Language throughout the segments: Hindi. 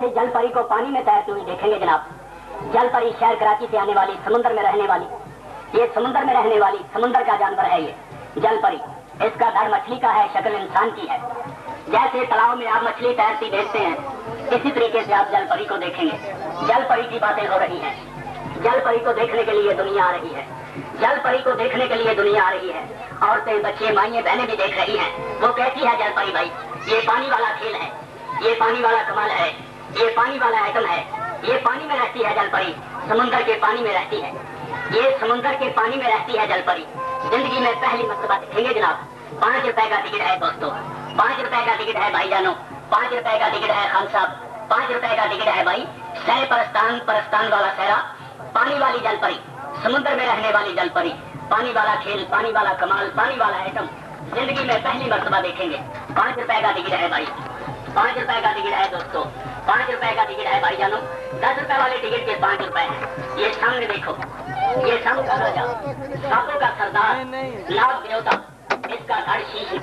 से जल परी को पानी में तैरती हुई देखेंगे जनाब। जल परी शहर कराची से आने वाली, समुद्र में रहने वाली, ये समुद्र में रहने वाली समुद्र का जानवर है ये जल परी। इसका घर मछली का है, शक्ल इंसान की है। जैसे तालाब में आप मछली तैरती देखते हैं, इसी तरीके से आप जल परी को देखेंगे। जल परी की बातें हो रही हैं। जल परी को देखने के लिए दुनिया आ रही है। जल परी को देखने के लिए दुनिया आ रही है। औरतें, बच्चे, माइयां, बहनें भी देख रही हैं। वो कहती है जल परी भाई ये पानी वाला खेल है, ये पानी वाला कमाल है, ये पानी वाला आइटम है। ये पानी में रहती है जल परी, समुद्र के पानी में रहती है। ये समुद्र के पानी में रहती है जल परी। जिंदगी में पहली मर्तबा देखेंगे जनाब। 5 रुपए का टिकट है दोस्तों, 5 रुपए का टिकट है भाईजानों, 5 रुपए का टिकट है खान साहब, 5 रुपए का टिकट है भाई। सह परस्तान, परस्तान वाला सहरा, पानी वाली जल परी, समुद्र में रहने वाली जल परी, पानी वाला खेल, पानी वाला कमाल, पानी वाला आइटम जिंदगी में पहली मर्तबा देखेंगे। 5 रुपए का टिकट है भाई, 5 रुपए का टिकट है दोस्तों, 5 रुपए का टिकट है भाईजानों। 10 रुपए वाले टिकट के 5 रुपए हैं। ये सामने देखो, ये सांप का राजा, सांपों का सरदार, नाग देवता, इसका धड़ शीश।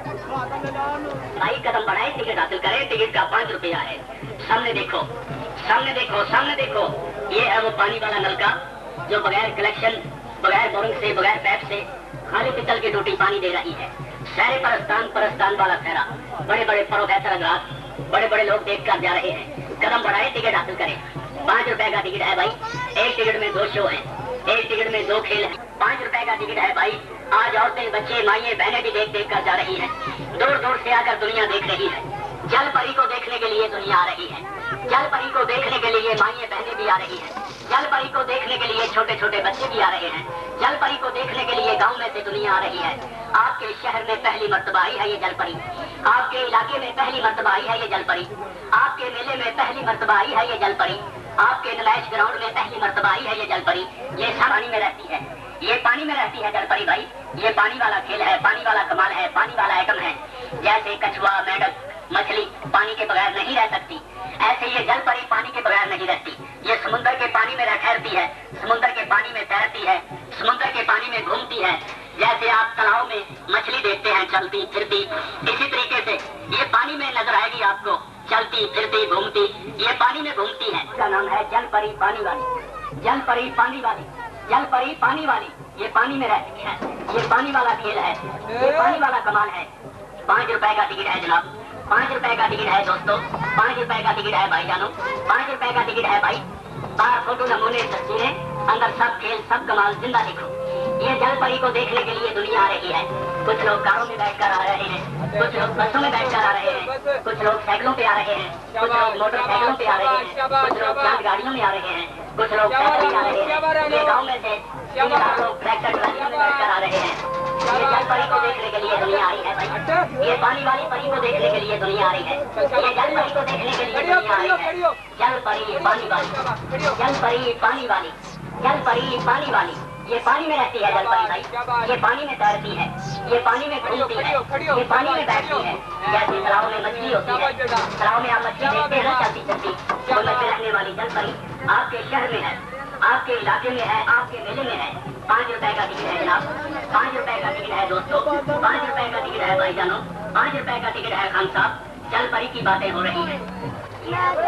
भाई कदम बढ़ाए, टिकट हासिल करें। टिकट का 5 रुपया है। सामने देखो, सामने देखो, सामने देखो, ये है वो पानी वाला नलका जो बगैर कलेक्शन, बगैर बोरिंग से, बगैर पैप से खाली पितल की टूटी पानी दे रही है। शहर परस्तान, परस्तान वाला सहरा, बड़े बड़े प्रोफेसर हजरात, बड़े बड़े लोग देख कर जा रहे हैं। कदम बढ़ाए, टिकट हासिल करें। 5 रुपए का टिकट है भाई। एक टिकट में 2 शो है, एक टिकट में 2 खेल है। 5 रुपए का टिकट है भाई। आज औरतें, बच्चे, माइये, बहनें भी देख देख कर जा रही है। दूर दूर से आकर दुनिया देख रही है। जल परी को देखने के लिए दुनिया आ रही है। जल परी को देखने के लिए माइये, बहनें भी आ रही है। जल परी को देखने के लिए छोटे छोटे बच्चे भी आ रहे हैं। जल परी को देखने के लिए गांव में से दुनिया आ रही है। आपके शहर में पहली मर्तबा आई है ये जल परी। आपके इलाके में पहली मर्तबा आई है ये जल परी। आपके मेले में पहली मर्तबा आई है ये जल परी। आपके नुमाइश ग्राउंड में पहली मर्तबा आई है ये जल परी। ये सब पानी में रहती है, ये पानी में रहती है जल परी भाई। ये पानी वाला खेल है, पानी वाला कमाल है, पानी वाला आइटम है। जैसे कछुआ, मेढक, मछली पानी के बगैर नहीं रह सकती, ऐसे ये जल परी पानी के बगैर नहीं रहती। ये समुद्र के पानी में ठहरती है, समुद्र के पानी में तैरती है, समुद्र के पानी में घूमती है। जैसे आप तालाब में मछली देखते हैं चलती फिरती, इसी तरीके से ये पानी में नजर आएगी आपको, चलती फिरती घूमती। ये पानी में घूमती है। इसका नाम है जल परी पानी वाली। जल परी पानी वाली, जल परी पानी वाली, ये पानी में रहती है। ये पानी वाला खेल है, ये पानी वाला कमाल है। 5 रुपए का टिकट है जनाब, 5 रुपए का टिकट है दोस्तों, 5 रुपए का टिकट है भाईजानों, 5 रुपए का टिकट है भाई। बाहर फोटो, नमूने, तस्वीरें, अंदर सब खेल, सब कमाल जिंदा देखो। ये जल परी को देखने के लिए दुनिया आ रही है। कुछ लोग कारों में बैठकर आ रहे हैं, कुछ लोग बसों में बैठकर आ रहे हैं, कुछ लोग साइकिलों पे आ रहे हैं, कुछ लोग मोटरसाइकिलों पे आ रहे हैं, कुछ लोग चांद गाड़ियों में आ रहे हैं, कुछ लोग पैदल आ रहे हैं। ये गाँव में से 3-4 लोग ट्रैक्टर ट्रालियों में बैठकर आ रहे हैं। ये जल परी को देखने के लिए दुनिया आई है भाई। ये पानी वाली परी को देखने के लिए दुनिया आ रही है। ये जल परी को देखने के लिए दुनिया आ रही है। जल परी पानी वाली, जल परी पानी वाली, जल परी पानी वाली, ये पानी में रहती है जल परी भाई। ये पानी में तैरती है, ये पानी में घूमती है, ये पानी में बैठती है। जैसे तालाब में मछली होती है, तालाब में आप मछली देखते हैं ना चलती चलती, वो मछली रहने वाली जल परी आपके शहर में है, आपके इलाके में है, आपके मेले में है। 5 रुपए का टिकट है जनाब, 5 रुपए का टिकट है दोस्तों, 5 रुपए का टिकट है भाईजानों, 5 रुपए का टिकट है खान साहब। जल परी की बातें हो रही है। नाग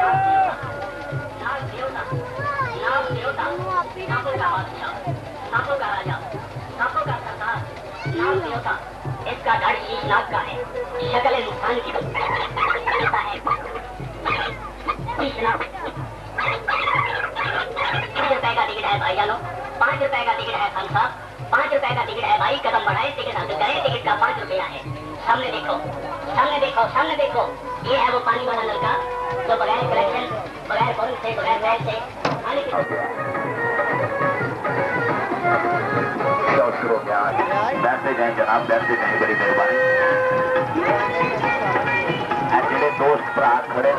देवता, नाग देवता, सांपों का बादशाह, सांपों का राजा, सांपों का सरदार, नाग देवता, इसका धड़ शीश नाग का है, शक्ल इंसान की है। 5 रुपए का टिकट है भाईजानों, 5 रुपए का टिकट है खान साहब, 5 रुपए का टिकट है भाई। कदम बढ़ाए, टिकट हासिल करें। टिकट का 5 रुपया है। सामने देखो, सामने देखो, सामने देखो, ये है वो पानी वाला नलका जो बगैर कलेक्शन, बगैर बोरिंग से, बगैर पैप से खाली शुरू हो गया। बैठते जाए जनाब, बैठते जाए, बड़ी मेहरबानी। मेरे दोस्त भरा खड़े